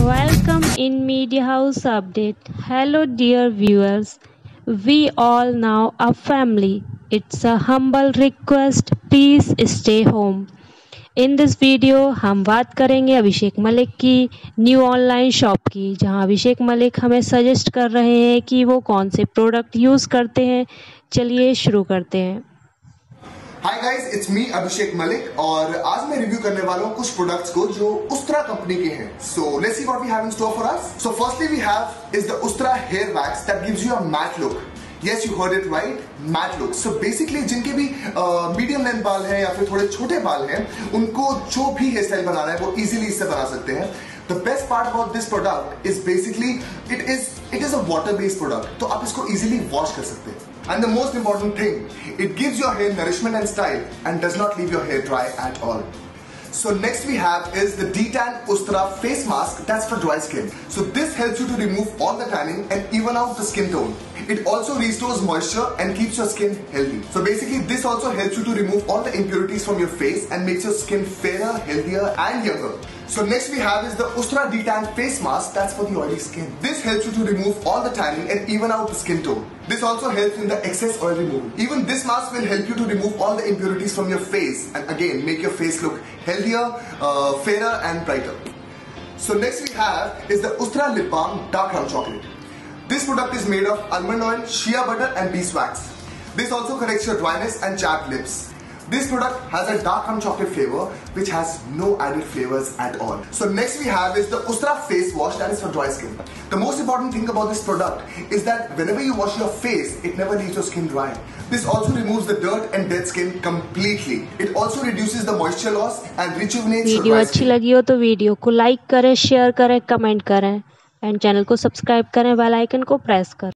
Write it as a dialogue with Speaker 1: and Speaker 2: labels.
Speaker 1: Welcome in Media House Update. Hello, dear viewers. We all now a family. It's a humble request. Please stay home. In this video हम बात करेंगे अभिषेक मलिक की new online shop की, जहां अभिषेक मलिक हमें suggest कर रहे हैं कि वो कौन से प्रोडक्ट यूज़ करते हैं। चलिए शुरू करते हैं।
Speaker 2: Hi guys, it's me Abhishek Malik और आज मैं रिव्यू करने वाला हूँ कुछ प्रोडक्ट्स को जो उस्त्रा कंपनी के हैं। So let's see what we have in store for us. So firstly we have is the Ustraa hair wax that gives you a matte look. Yes, you heard it right, matte look. So basically जिनके भी medium length बाल हैं या फिर थोड़े छोटे बाल हैं, उनको जो भी हेयर स्टाइल बनाना है वो इजीली इससे बना सकते हैं। The best part about this product is basically it is a water based product, तो आप इसको easily wash कर सकते हैं। And the most important thing, it gives your hair nourishment and style and does not leave your hair dry at all. So next we have is the Detan Ustrra face mask that's for dry skin. So this helps you to remove all the tanning and even out the skin tone. It also restores moisture and keeps your skin healthy. So basically this also helps you to remove all the impurities from your face and makes your skin fairer, healthier and younger. So next we have is the Ustrra Detan face mask that's for the oily skin. This helps you to remove all the tanning and even out the skin tone. This also helps in the excess oil removal. Even this mask will help you to remove all the impurities from your face and again make your face look healthier, fairer and brighter. So next we have is the Ustrra Lip Balm Dark Brown Chocolate. This product is made of almond oil, shea butter and beeswax. This also corrects your dryness and chapped lips. This product has a dark brown chocolate flavor which has no added flavors at all. So next we have is the Ustrra face wash that is for dry skin. The most important thing about this product is that whenever you wash your face, it never leaves your skin dry. This also removes the dirt and dead skin completely. It also reduces the moisture loss and rejuvenates your dry skin.
Speaker 1: Video अच्छी लगी हो तो video को like करें, share करें, comment करें and channel को subscribe करें, बेल आइकन को प्रेस करें।